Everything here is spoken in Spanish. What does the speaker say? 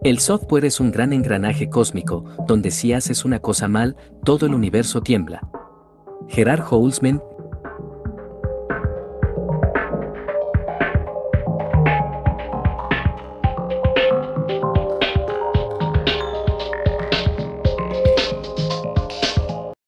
El software es un gran engranaje cósmico, donde si haces una cosa mal, todo el universo tiembla. Gerard Holzman,